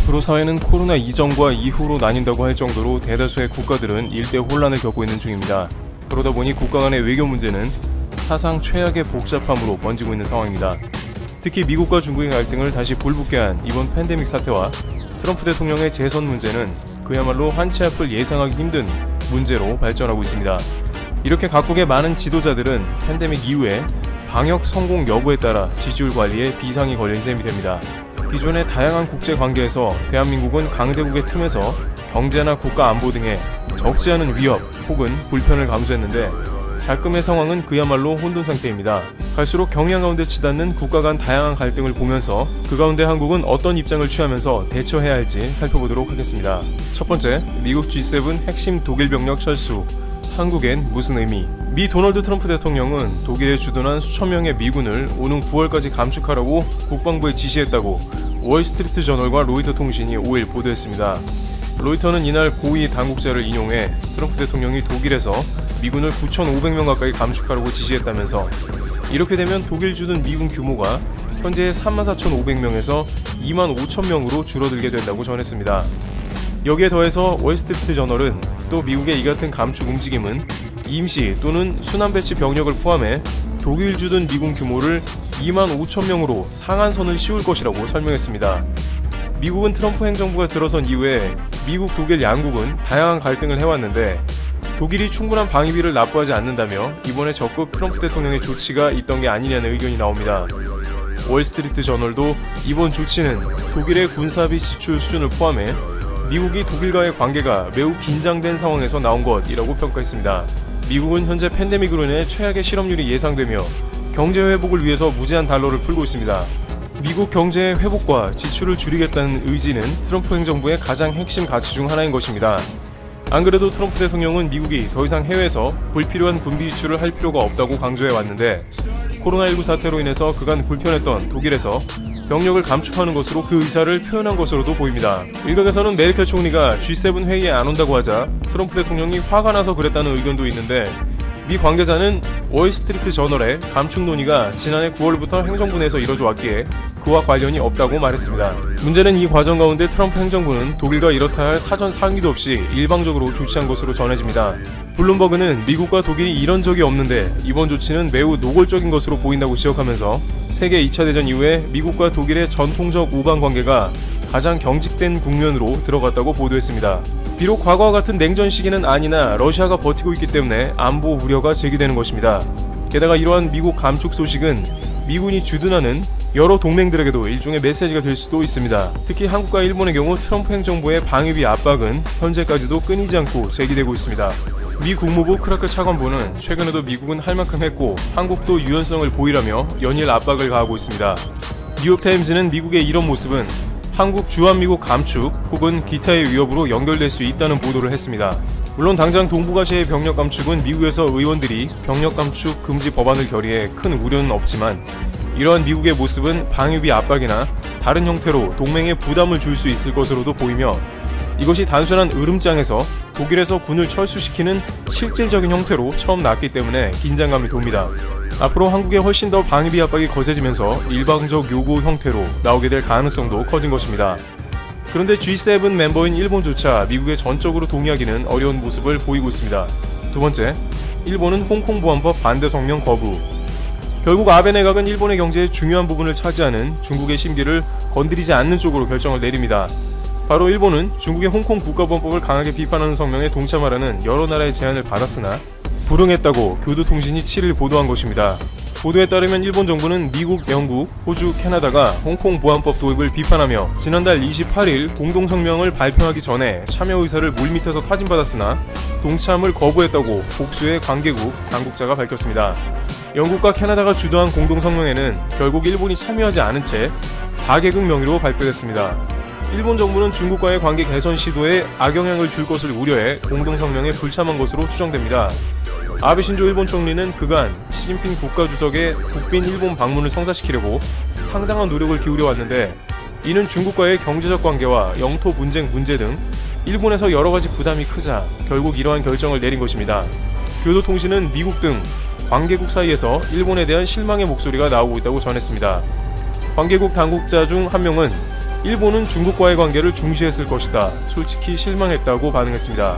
앞으로 사회는 코로나 이전과 이후로 나뉜다고 할 정도로 대다수의 국가들은 일대 혼란을 겪고 있는 중입니다. 그러다 보니 국가 간의 외교 문제는 사상 최악의 복잡함으로 번지고 있는 상황입니다. 특히 미국과 중국의 갈등을 다시 불붙게 한 이번 팬데믹 사태와 트럼프 대통령의 재선 문제는 그야말로 한치 앞을 예상하기 힘든 문제로 발전하고 있습니다. 이렇게 각국의 많은 지도자들은 팬데믹 이후에 방역 성공 여부에 따라 지지율 관리에 비상이 걸린 셈이 됩니다. 기존의 다양한 국제 관계에서 대한민국은 강대국의 틈에서 경제나 국가 안보 등의 적지 않은 위협 혹은 불편을 감수했는데 작금의 상황은 그야말로 혼돈 상태입니다. 갈수록 경향 가운데 치닫는 국가 간 다양한 갈등을 보면서 그 가운데 한국은 어떤 입장을 취하면서 대처해야 할지 살펴보도록 하겠습니다. 첫 번째, 미국 G7 핵심 독일 병력 철수. 한국엔 무슨 의미? 미 도널드 트럼프 대통령은 독일에 주둔한 수천 명의 미군을 오는 9월까지 감축하라고 국방부에 지시했다고 월스트리트 저널과 로이터 통신이 5일 보도했습니다. 로이터는 이날 고위 당국자를 인용해 트럼프 대통령이 독일에서 미군을 9,500명 가까이 감축하라고 지시했다면서 이렇게 되면 독일 주둔 미군 규모가 현재의 34,500명에서 25,000명으로 줄어들게 된다고 전했습니다. 여기에 더해서 월스트리트 저널은 또 미국의 이 같은 감축 움직임은 임시 또는 순환 배치 병력을 포함해 독일 주둔 미군 규모를 25,000명으로 상한선을 씌울 것이라고 설명했습니다. 미국은 트럼프 행정부가 들어선 이후에 미국, 독일 양국은 다양한 갈등을 해왔는데 독일이 충분한 방위비를 납부하지 않는다며 이번에 적극 트럼프 대통령의 조치가 있던 게 아니냐는 의견이 나옵니다. 월스트리트 저널도 이번 조치는 독일의 군사비 지출 수준을 포함해 미국이 독일과의 관계가 매우 긴장된 상황에서 나온 것이라고 평가했습니다. 미국은 현재 팬데믹으로 인해 최악의 실업률이 예상되며 경제 회복을 위해서 무제한 달러를 풀고 있습니다. 미국 경제의 회복과 지출을 줄이겠다는 의지는 트럼프 행정부의 가장 핵심 가치 중 하나인 것입니다. 안 그래도 트럼프 대통령은 미국이 더 이상 해외에서 불필요한 군비 지출을 할 필요가 없다고 강조해 왔는데 코로나19 사태로 인해서 그간 불편했던 독일에서 병력을 감축하는 것으로 그 의사를 표현한 것으로도 보입니다. 일각에서는 메르켈 총리가 G7 회의에 안 온다고 하자 트럼프 대통령이 화가 나서 그랬다는 의견도 있는데 미 관계자는 월스트리트 저널의 감축 논의가 지난해 9월부터 행정부 내에서 이뤄져 왔기에 그와 관련이 없다고 말했습니다. 문제는 이 과정 가운데 트럼프 행정부는 독일과 이렇다 할 사전 상의도 없이 일방적으로 조치한 것으로 전해집니다. 블룸버그는 미국과 독일이 이런 적이 없는데 이번 조치는 매우 노골적인 것으로 보인다고 지적하면서 세계 2차 대전 이후에 미국과 독일의 전통적 우방 관계가 가장 경직된 국면으로 들어갔다고 보도했습니다. 비록 과거와 같은 냉전 시기는 아니나 러시아가 버티고 있기 때문에 안보 우려가 제기되는 것입니다. 게다가 이러한 미국 감축 소식은 미군이 주둔하는 여러 동맹들에게도 일종의 메시지가 될 수도 있습니다. 특히 한국과 일본의 경우 트럼프 행정부의 방위비 압박은 현재까지도 끊이지 않고 제기되고 있습니다. 미 국무부 크라크 차관보는 최근에도 미국은 할 만큼 했고 한국도 유연성을 보이라며 연일 압박을 가하고 있습니다. 뉴욕타임즈는 미국의 이런 모습은 한국 주한미국 감축 혹은 기타의 위협으로 연결될 수 있다는 보도를 했습니다. 물론 당장 동북아시아의 병력 감축은 미국에서 의원들이 병력 감축 금지 법안을 결의해 큰 우려는 없지만 이러한 미국의 모습은 방위비 압박이나 다른 형태로 동맹에 부담을 줄 수 있을 것으로도 보이며 이것이 단순한 으름장에서 독일에서 군을 철수시키는 실질적인 형태로 처음 났기 때문에 긴장감이 돕니다. 앞으로 한국에 훨씬 더 방위비 압박이 거세지면서 일방적 요구 형태로 나오게 될 가능성도 커진 것입니다. 그런데 G7 멤버인 일본조차 미국에 전적으로 동의하기는 어려운 모습을 보이고 있습니다. 두 번째, 일본은 홍콩 보안법 반대 성명 거부. 결국 아베 내각은 일본의 경제의 중요한 부분을 차지하는 중국의 심기를 건드리지 않는 쪽으로 결정을 내립니다. 바로 일본은 중국의 홍콩 국가보안법을 강하게 비판하는 성명에 동참하라는 여러 나라의 제안을 받았으나 불응했다고 교도통신이 7일 보도한 것입니다. 보도에 따르면 일본 정부는 미국, 영국, 호주, 캐나다가 홍콩 보안법 도입을 비판하며 지난달 28일 공동성명을 발표하기 전에 참여 의사를 물밑에서 타진받았으나 동참을 거부했다고 복수의 관계국 당국자가 밝혔습니다. 영국과 캐나다가 주도한 공동성명에는 결국 일본이 참여하지 않은 채 4개국 명의로 발표됐습니다. 일본 정부는 중국과의 관계 개선 시도에 악영향을 줄 것을 우려해 공동성명에 불참한 것으로 추정됩니다. 아베 신조 일본 총리는 그간 시진핑 국가주석의 국빈 일본 방문을 성사시키려고 상당한 노력을 기울여 왔는데 이는 중국과의 경제적 관계와 영토 분쟁 문제 등 일본에서 여러가지 부담이 크자 결국 이러한 결정을 내린 것입니다. 교도통신은 미국 등 관계국 사이에서 일본에 대한 실망의 목소리가 나오고 있다고 전했습니다. 관계국 당국자 중 한 명은 일본은 중국과의 관계를 중시했을 것이다. 솔직히 실망했다고 반응했습니다.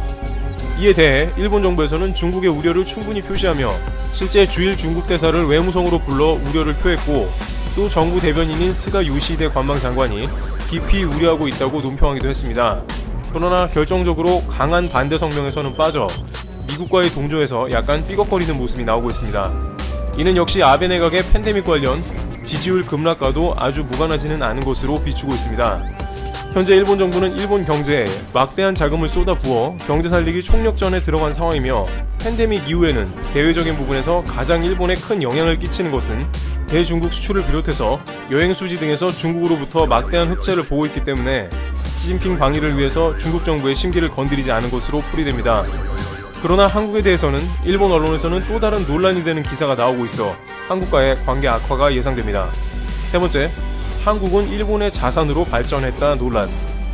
이에 대해 일본 정부에서는 중국의 우려를 충분히 표시하며 실제 주일 중국 대사를 외무성으로 불러 우려를 표했고, 또 정부 대변인인 스가 요시히데 관방장관이 깊이 우려하고 있다고 논평하기도 했습니다. 그러나 결정적으로 강한 반대 성명에서는 빠져 미국과의 동조에서 약간 삐걱거리는 모습이 나오고 있습니다. 이는 역시 아베 내각의 팬데믹 관련 지지율 급락과도 아주 무관하지는 않은 것으로 비추고 있습니다. 현재 일본 정부는 일본 경제에 막대한 자금을 쏟아부어 경제 살리기 총력전에 들어간 상황이며, 팬데믹 이후에는 대외적인 부분에서 가장 일본에 큰 영향을 끼치는 것은 대중국 수출을 비롯해서 여행 수지 등에서 중국으로부터 막대한 흑자를 보고 있기 때문에 시진핑 방위를 위해서 중국 정부의 심기를 건드리지 않은 것으로 풀이됩니다. 그러나 한국에 대해서는 일본 언론에서는 또 다른 논란이 되는 기사가 나오고 있어 한국과의 관계 악화가 예상됩니다. 세 번째, 한국은 일본의 자산으로 발전했다 논란.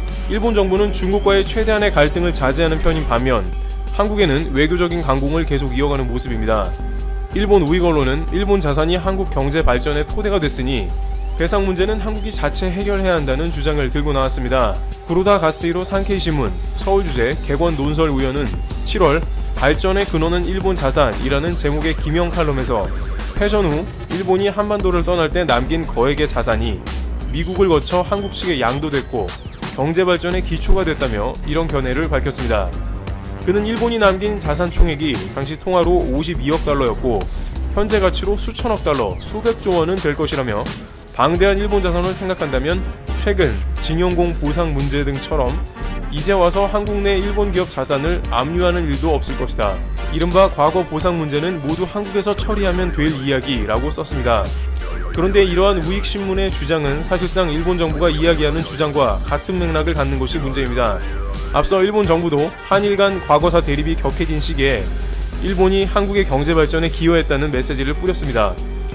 일본 정부는 중국과의 최대한의 갈등을 자제하는 편인 반면 한국에는 외교적인 강공을 계속 이어가는 모습입니다. 일본 우익 언론은 일본 자산이 한국 경제 발전의 토대가 됐으니 배상 문제는 한국이 자체 해결해야 한다는 주장을 들고 나왔습니다. 구로다 가스히로 산케이신문 서울주재 객원 논설 우연은 7월 발전의 근원은 일본 자산이라는 제목의 기명 칼럼에서 패전 후 일본이 한반도를 떠날 때 남긴 거액의 자산이 미국을 거쳐 한국식에 양도됐고 경제발전의 기초가 됐다며 이런 견해를 밝혔습니다. 그는 일본이 남긴 자산 총액이 당시 통화로 52억 달러였고 현재 가치로 수천억 달러, 수백조 원은 될 것이라며 방대한 일본 자산을 생각한다면 최근 징용공 보상 문제 등처럼 이제 와서 한국 내 일본 기업 자산을 압류하는 일도 없을 것이다. 이른바 과거 보상 문제는 모두 한국에서 처리하면 될 이야기라고 썼습니다. 그런데 이러한 우익신문의 주장은 사실상 일본 정부가 이야기하는 주장과 같은 맥락을 갖는 것이 문제입니다. 앞서 일본 정부도 한일 간 과거사 대립이 격해진 시기에 일본이 한국의 경제 발전에 기여했다는 메시지를 뿌렸습니다.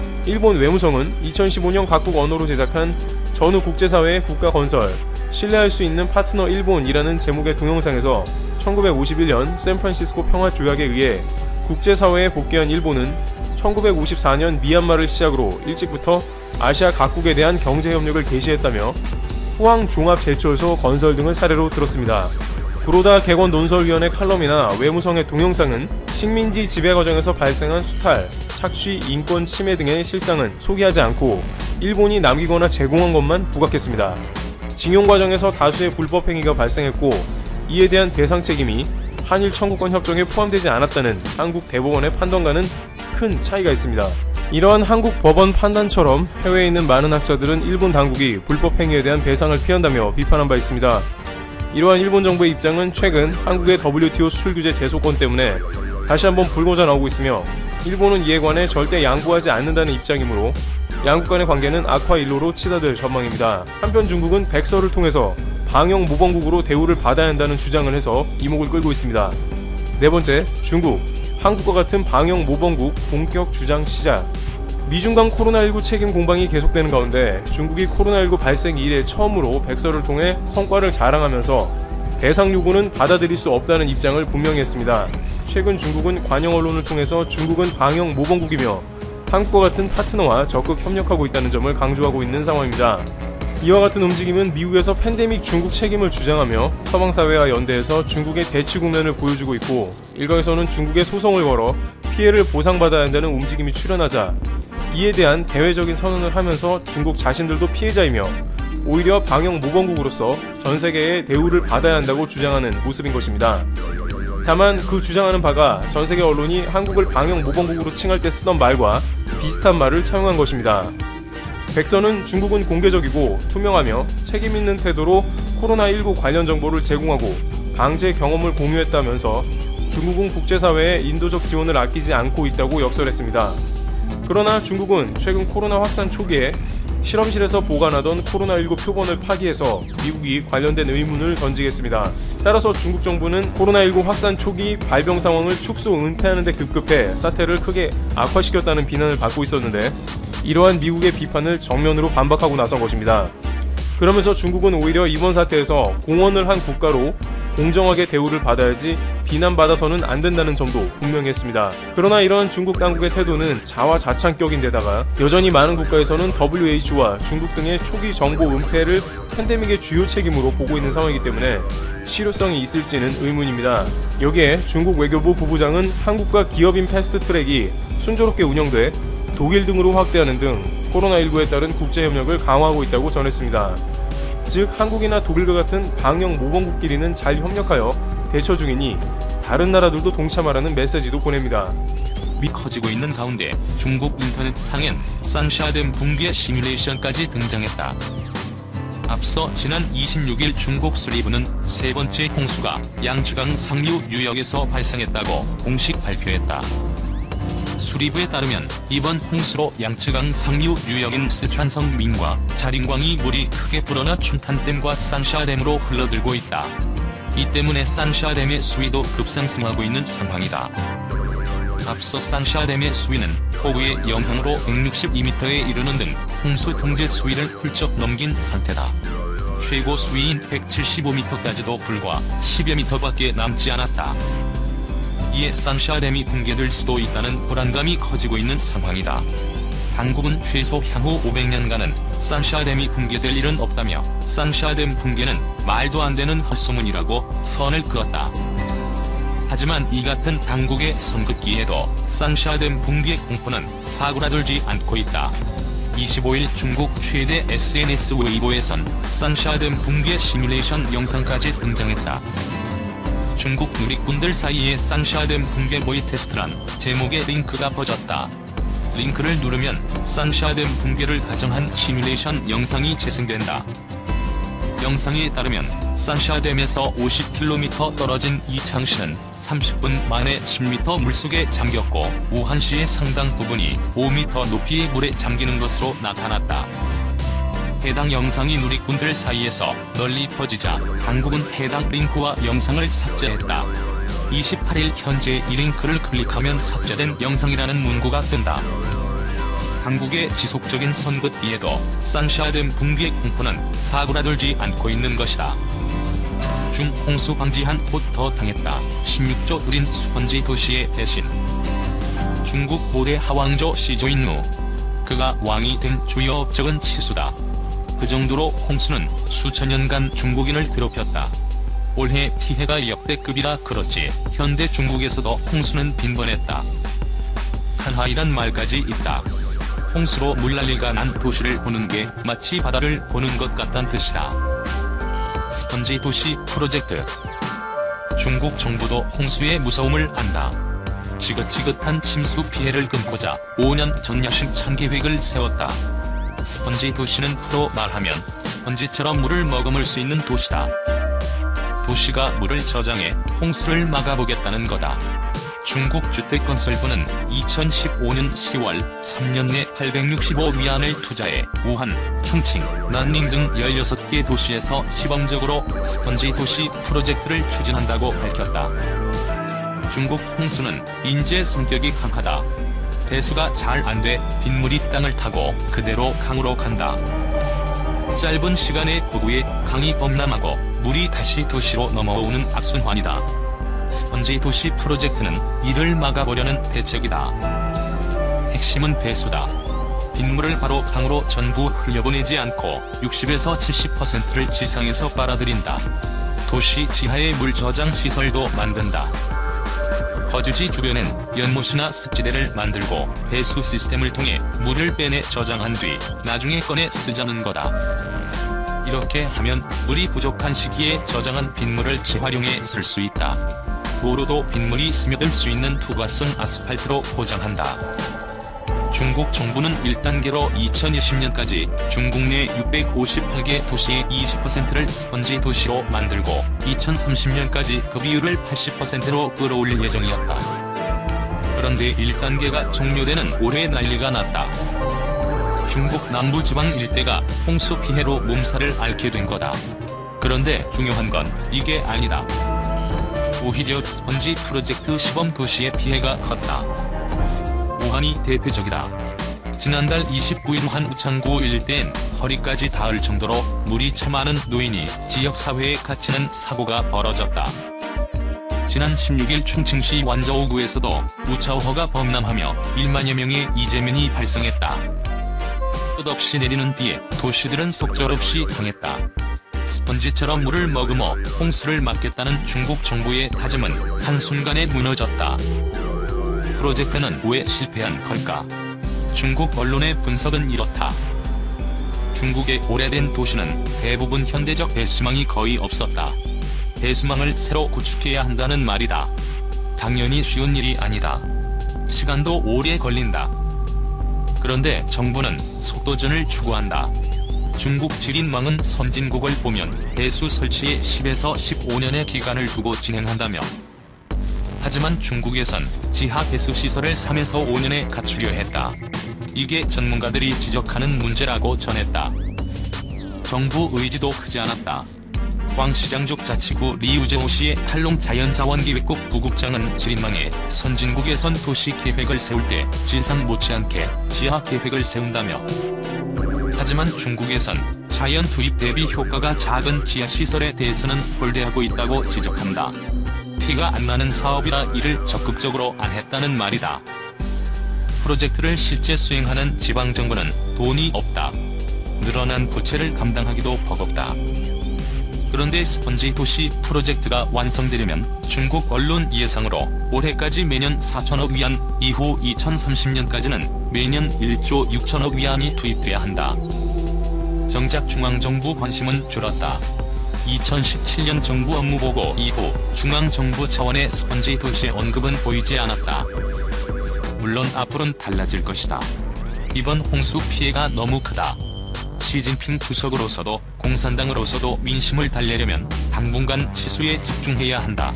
일본 외무성은 2015년 각국 언어로 제작한 전후 국제사회의 국가건설, 신뢰할 수 있는 파트너 일본이라는 제목의 동영상에서 1951년 샌프란시스코 평화조약에 의해 국제사회에 복귀한 일본은 1954년 미얀마를 시작으로 일찍부터 아시아 각국에 대한 경제협력을 개시했다며 포항종합제철소 건설 등을 사례로 들었습니다. 구로다 객원 논설위원회 칼럼이나 외무성의 동영상은 식민지 지배 과정에서 발생한 수탈, 착취, 인권 침해 등의 실상은 소개하지 않고 일본이 남기거나 제공한 것만 부각했습니다. 징용 과정에서 다수의 불법 행위가 발생했고 이에 대한 배상 책임이 한일 청구권 협정에 포함되지 않았다는 한국 대법원의 판단과는 큰 차이가 있습니다. 이러한 한국 법원 판단처럼 해외에 있는 많은 학자들은 일본 당국이 불법 행위에 대한 배상을 피한다며 비판한 바 있습니다. 이러한 일본 정부의 입장은 최근 한국의 WTO 수출 규제 제소권 때문에 다시 한번 불거져 나오고 있으며 일본은 이에 관해 절대 양보하지 않는다는 입장이므로 양국 간의 관계는 악화 일로로 치닫을 전망입니다. 한편 중국은 백서를 통해서 방역 모범국으로 대우를 받아야 한다는 주장을 해서 이목을 끌고 있습니다. 네 번째, 중국. 한국과 같은 방역 모범국 본격 주장 시작. 미중 간 코로나19 책임 공방이 계속되는 가운데 중국이 코로나19 발생 이래 처음으로 백서를 통해 성과를 자랑하면서 배상 요구는 받아들일 수 없다는 입장을 분명히 했습니다. 최근 중국은 관영 언론을 통해서 중국은 방역 모범국이며 한국과 같은 파트너와 적극 협력하고 있다는 점을 강조하고 있는 상황입니다. 이와 같은 움직임은 미국에서 팬데믹 중국 책임을 주장하며 서방사회와 연대해서 중국의 대치 국면을 보여주고 있고, 일각에서는 중국에 소송을 걸어 피해를 보상받아야 한다는 움직임이 출현하자 이에 대한 대외적인 선언을 하면서 중국 자신들도 피해자이며 오히려 방역 모범국으로서 전세계의 대우를 받아야 한다고 주장하는 모습인 것입니다. 다만 그 주장하는 바가 전세계 언론이 한국을 방역 모범국으로 칭할 때 쓰던 말과 비슷한 말을 차용한 것입니다. 백서는 중국은 공개적이고 투명하며 책임있는 태도로 코로나19 관련 정보를 제공하고 방제 경험을 공유했다면서 중국은 국제사회에 인도적 지원을 아끼지 않고 있다고 역설했습니다. 그러나 중국은 최근 코로나 확산 초기에 실험실에서 보관하던 코로나19 표본을 파기해서 미국이 관련된 의문을 던지겠습니다. 따라서 중국 정부는 코로나19 확산 초기 발병 상황을 축소 은폐하는 데 급급해 사태를 크게 악화시켰다는 비난을 받고 있었는데 이러한 미국의 비판을 정면으로 반박하고 나선 것입니다. 그러면서 중국은 오히려 이번 사태에서 공헌을 한 국가로 공정하게 대우를 받아야지 비난받아서는 안 된다는 점도 분명히 했습니다. 그러나 이런 중국 당국의 태도는 자화자찬격인데다가 여전히 많은 국가에서는 WHO와 중국 등의 초기 정보 은폐를 팬데믹의 주요 책임으로 보고 있는 상황이기 때문에 실효성이 있을지는 의문입니다. 여기에 중국 외교부 부부장은 한국과 기업인 패스트트랙이 순조롭게 운영돼 독일 등으로 확대하는 등 코로나19에 따른 국제협력을 강화하고 있다고 전했습니다. 즉 한국이나 독일과 같은 방역 모범국끼리는 잘 협력하여 대처 중이니 다른 나라들도 동참하라는 메시지도 보냅니다. 커지고 있는 가운데 중국 인터넷상엔 산샤댐 붕괴 시뮬레이션까지 등장했다. 앞서 지난 26일 중국 수리부는 세 번째 홍수가 양쯔강 상류 유역에서 발생했다고 공식 발표했다. 수리부에 따르면 이번 홍수로 양쯔강 상류 유역인 스촨성 민과 자린광이 물이 크게 불어나 춘탄댐과 산샤댐으로 흘러들고 있다. 이 때문에 산샤댐의 수위도 급상승하고 있는 상황이다. 앞서 산샤댐의 수위는 폭우의 영향으로 162m에 이르는 등 홍수 통제 수위를 훌쩍 넘긴 상태다. 최고 수위인 175m까지도 불과 10여 미터밖에 남지 않았다. 이에 산샤댐이 붕괴될 수도 있다는 불안감이 커지고 있는 상황이다. 당국은 최소 향후 500년간은 산샤댐이 붕괴될 일은 없다며 산샤댐 붕괴는 말도 안 되는 헛소문이라고 선을 그었다. 하지만 이 같은 당국의 선긋기에도 산샤댐 붕괴 공포는 사그라들지 않고 있다. 25일 중국 최대 SNS 웨이보에선 산샤댐 붕괴 시뮬레이션 영상까지 등장했다. 중국 누리꾼들 사이에 산샤댐 붕괴 모의 테스트란 제목의 링크가 퍼졌다. 링크를 누르면 산샤댐 붕괴를 가정한 시뮬레이션 영상이 재생된다. 영상에 따르면 산샤댐에서 50km 떨어진 이창시는 30분 만에 10m 물속에 잠겼고 우한시의 상당 부분이 5m 높이의 물에 잠기는 것으로 나타났다. 해당 영상이 누리꾼들 사이에서 널리 퍼지자 당국은 해당 링크와 영상을 삭제했다. 28일 현재 이 링크를 클릭하면 삭제된 영상이라는 문구가 뜬다. 당국의 지속적인 선긋기에도 산샤댐 붕괴 공포는 사그라들지 않고 있는 것이다. 중홍수 방지한 곳 더 당했다. 16조 들인 스펀지 도시의 대신. 중국 고대 하왕조 시조인무. 그가 왕이 된 주요 업적은 치수다. 그 정도로 홍수는 수천 년간 중국인을 괴롭혔다. 올해 피해가 역대급이라 그렇지 현대 중국에서도 홍수는 빈번했다. 한하이란 말까지 있다. 홍수로 물난리가 난 도시를 보는 게 마치 바다를 보는 것 같단 뜻이다. 스펀지 도시 프로젝트. 중국 정부도 홍수의 무서움을 안다. 지긋지긋한 침수 피해를 끊고자 5년 전 야심찬 계획을 세웠다. 스펀지 도시는 프로 말하면 스펀지처럼 물을 머금을 수 있는 도시다. 도시가 물을 저장해 홍수를 막아보겠다는 거다. 중국 주택건설부는 2015년 10월 3년 내 865위안을 투자해 우한, 충칭, 난닝 등 16개 도시에서 시범적으로 스펀지 도시 프로젝트를 추진한다고 밝혔다. 중국 홍수는 인재 성격이 강하다. 배수가 잘 안 돼 빗물이 땅을 타고 그대로 강으로 간다. 짧은 시간에 폭우에 강이 범람하고 물이 다시 도시로 넘어오는 악순환이다. 스펀지 도시 프로젝트는 이를 막아보려는 대책이다. 핵심은 배수다. 빗물을 바로 강으로 전부 흘려보내지 않고 60에서 70%를 지상에서 빨아들인다. 도시 지하에 물 저장 시설도 만든다. 거주지 주변엔 연못이나 습지대를 만들고 배수 시스템을 통해 물을 빼내 저장한 뒤 나중에 꺼내 쓰자는 거다. 이렇게 하면 물이 부족한 시기에 저장한 빗물을 재활용해 쓸 수 있다. 도로도 빗물이 스며들 수 있는 투과성 아스팔트로 포장한다. 중국 정부는 1단계로 2020년까지 중국 내 658개 도시의 20%를 스펀지 도시로 만들고 2030년까지 그 비율을 80%로 끌어올릴 예정이었다. 그런데 1단계가 종료되는 올해 난리가 났다. 중국 남부지방 일대가 홍수 피해로 몸살을 앓게 된 거다. 그런데 중요한 건 이게 아니다. 오히려 스펀지 프로젝트 시범 도시의 피해가 컸다. 우한이 대표적이다. 지난달 29일 환우창구 일대엔 허리까지 닿을 정도로 물이 차 많은 노인이 지역사회에 갇히는 사고가 벌어졌다. 지난 16일 충칭시 완저우구에서도 우차우허가 범람하며 1만여 명의 이재민이 발생했다. 끝없이 내리는 비에 도시들은 속절없이 당했다. 스펀지처럼 물을 머금어 홍수를 막겠다는 중국 정부의 다짐은 한순간에 무너졌다. 프로젝트는 왜 실패한 걸까? 중국 언론의 분석은 이렇다. 중국의 오래된 도시는 대부분 현대적 배수망이 거의 없었다. 배수망을 새로 구축해야 한다는 말이다. 당연히 쉬운 일이 아니다. 시간도 오래 걸린다. 그런데 정부는 속도전을 추구한다. 중국 지린망은 선진국을 보면 배수 설치에 10에서 15년의 기간을 두고 진행한다며. 하지만 중국에선 지하 배수 시설을 3에서 5년에 갖추려 했다. 이게 전문가들이 지적하는 문제라고 전했다. 정부 의지도 크지 않았다. 광시장족 자치구 리우제오시의 탈롱 자연자원기획국 부국장은 지린망에 선진국에선 도시 계획을 세울 때 지상 못지않게 지하 계획을 세운다며. 하지만 중국에선 자연 투입 대비 효과가 작은 지하시설에 대해서는 홀대하고 있다고 지적한다. 티가 안 나는 사업이라 이를 적극적으로 안 했다는 말이다. 프로젝트를 실제 수행하는 지방정부는 돈이 없다. 늘어난 부채를 감당하기도 버겁다. 그런데 스펀지 도시 프로젝트가 완성되려면 중국 언론 예상으로 올해까지 매년 4천억 위안, 이후 2030년까지는 매년 1조 6천억 위안이 투입돼야 한다. 정작 중앙정부 관심은 줄었다. 2017년 정부 업무보고 이후 중앙정부 차원의 스펀지 도시의 언급은 보이지 않았다. 물론 앞으로는 달라질 것이다. 이번 홍수 피해가 너무 크다. 시진핑 주석으로서도 공산당으로서도 민심을 달래려면 당분간 치수에 집중해야 한다.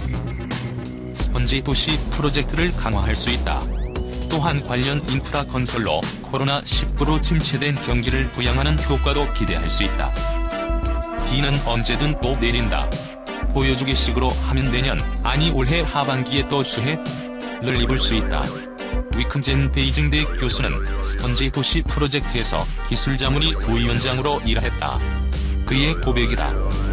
스펀지 도시 프로젝트를 강화할 수 있다. 또한 관련 인프라 건설로 코로나19로 침체된 경기를 부양하는 효과도 기대할 수 있다. 비는 언제든 또 내린다. 보여주기식으로 하면 내년, 아니 올해 하반기에 또 수해를 입을 수 있다. 위큼젠 베이징대 교수는 스펀지 도시 프로젝트에서 기술자문이 부위원장으로 일했다. 그의 고백이다.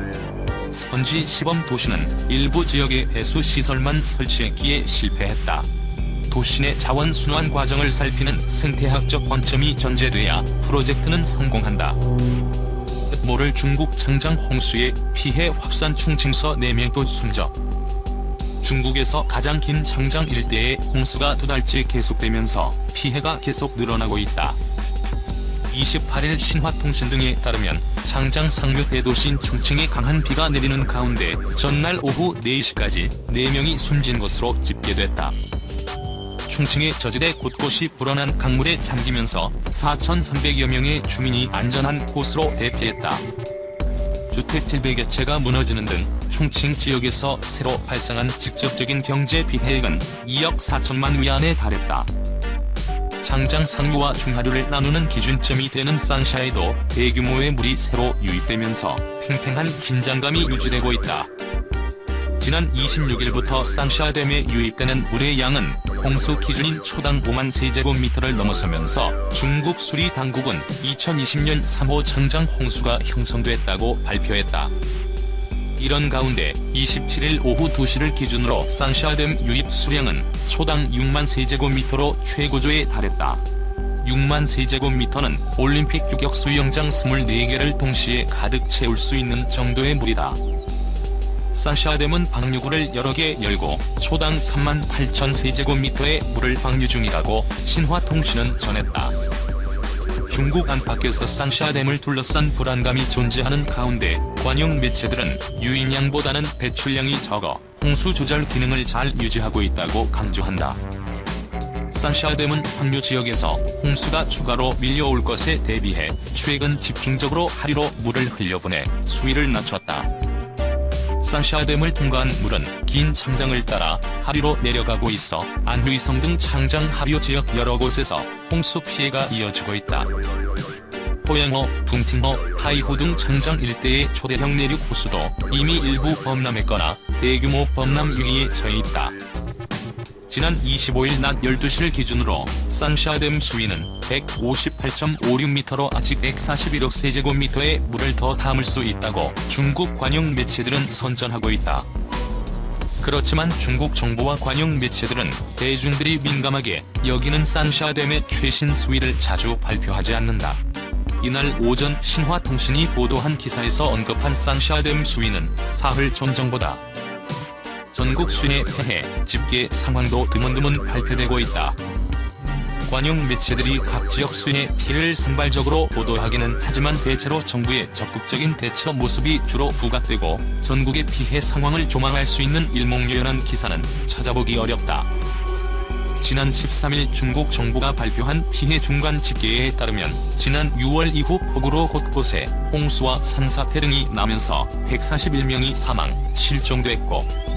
스펀지 시범 도시는 일부 지역의 배수 시설만 설치했기에 실패했다. 도시 내 자원 순환 과정을 살피는 생태학적 관점이 전제돼야 프로젝트는 성공한다. 모를 중국 창장 홍수의 피해 확산 충칭서 4명도 숨져. 중국에서 가장 긴 창장 일대의 홍수가 2달째 계속되면서 피해가 계속 늘어나고 있다. 28일 신화통신 등에 따르면 창장 상류 대도시인 충칭에 강한 비가 내리는 가운데 전날 오후 4시까지 4명이 숨진 것으로 집계됐다. 충칭의 저지대 곳곳이 불어난 강물에 잠기면서 4,300여 명의 주민이 안전한 곳으로 대피했다. 주택 700여 채가 무너지는 등 충칭 지역에서 새로 발생한 직접적인 경제 피해액은 2억 4천만 위안에 달했다. 창장 상류와 중하류를 나누는 기준점이 되는 산샤에도 대규모의 물이 새로 유입되면서 팽팽한 긴장감이 유지되고 있다. 지난 26일부터 산샤댐에 유입되는 물의 양은 홍수 기준인 초당 5만 세제곱미터를 넘어서면서 중국 수리 당국은 2020년 3호 창장 홍수가 형성됐다고 발표했다. 이런 가운데 27일 오후 2시를 기준으로 산샤댐 유입 수량은 초당 6만 세제곱미터로 최고조에 달했다. 6만 세제곱미터는 올림픽 규격 수영장 24개를 동시에 가득 채울 수 있는 정도의 물이다. 산샤댐은 방류구를 여러 개 열고 초당 3만 8천 세제곱미터의 물을 방류 중이라고 신화통신은 전했다. 중국 안팎에서 산샤댐을 둘러싼 불안감이 존재하는 가운데 관영 매체들은 유인량보다는 배출량이 적어 홍수 조절 기능을 잘 유지하고 있다고 강조한다. 산샤댐은 상류 지역에서 홍수가 추가로 밀려올 것에 대비해 최근 집중적으로 하류로 물을 흘려보내 수위를 낮췄다. 산샤댐을 통과한 물은 긴 창장을 따라 하류로 내려가고 있어 안휘성 등 창장 하류 지역 여러 곳에서 홍수 피해가 이어지고 있다. 포양호, 둥팅호, 하이호 등 창장 일대의 초대형 내륙 호수도 이미 일부 범람했거나 대규모 범람 위기에 처해 있다. 지난 25일 낮 12시를 기준으로 산샤댐 수위는 158.56m로 아직 141억 세제곱미터의 물을 더 담을 수 있다고 중국 관영 매체들은 선전하고 있다. 그렇지만 중국 정부와 관영 매체들은 대중들이 민감하게 여기는 산샤댐의 최신 수위를 자주 발표하지 않는다. 이날 오전 신화통신이 보도한 기사에서 언급한 산샤댐 수위는 사흘 전정보다 전국 수해 폐해, 집계 상황도 드문드문 발표되고 있다. 관영 매체들이 각 지역 수해 피해를 산발적으로 보도하기는 하지만 대체로 정부의 적극적인 대처 모습이 주로 부각되고 전국의 피해 상황을 조망할 수 있는 일목요연한 기사는 찾아보기 어렵다. 지난 13일 중국 정부가 발표한 피해 중간 집계에 따르면 지난 6월 이후 폭우로 곳곳에 홍수와 산사태 등이 나면서 141명이 사망, 실종됐고